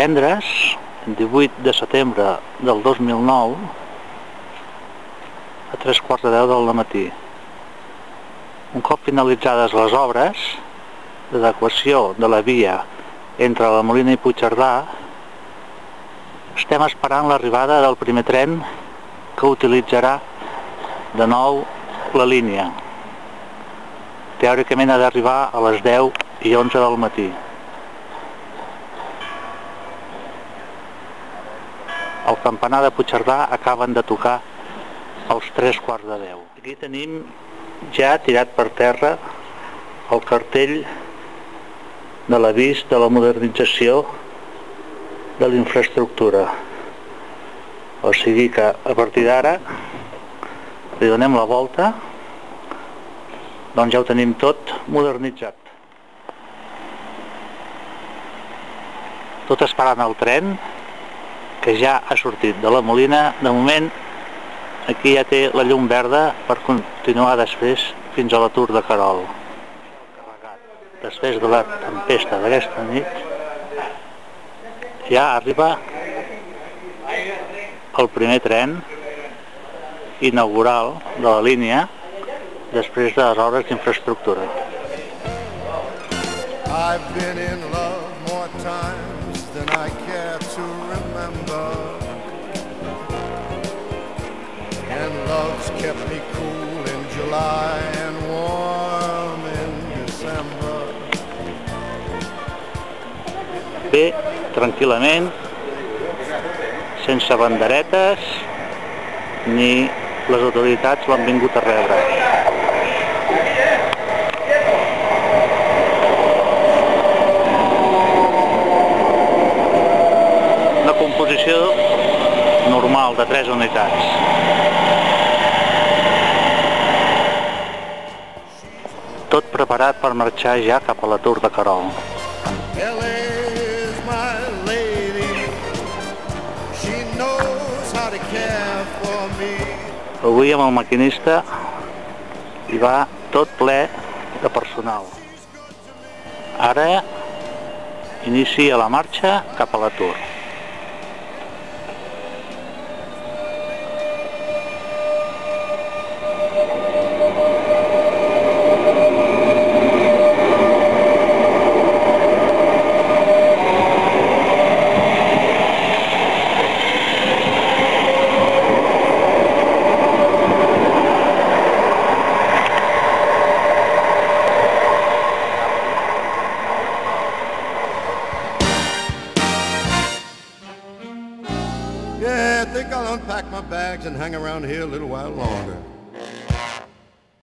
divendres, 18 de setembre del 2009, a 3:15 del matí. Un cop finalitzades les obres d'adequació de la via entre la Molina i Puigcerdà, estem esperant l'arribada del primer tren que utilitzarà de nou la línia. Teòricament ha d'arribar a les 10:11 del matí. El campanar de Puigcerdà acaben de tocar als 9:15. Aquí tenim ja tirat per terra el cartell de l'avís de la modernització de la infraestructura. O sigui que a partir d'ara li donem la volta, doncs ja ho tenim tot modernitzat. Tot esperant el tren, que ja ha sortit de la Molina. De moment, aquí ja té la llum verda per continuar després fins a l'atur de Querol. Després de la tempesta d'aquesta nit, ja arriba el primer tren inaugural de la línia després de les obres d'infraestructura. I've been in love more times than I care to remember, and love's kept me cool in July and warm in December. Bé, tranquil·lament, sense banderetes, ni les autoritats l'han vingut a rebre. Una composició normal de 3 unitats. Tot preparat per marxar ja cap a l'atur de Querol. Avui amb el maquinista hi va tot ple de personal. Ara inicia la marxa cap a l'atur. Yeah, I think I'll unpack my bags and hang around here a little while longer.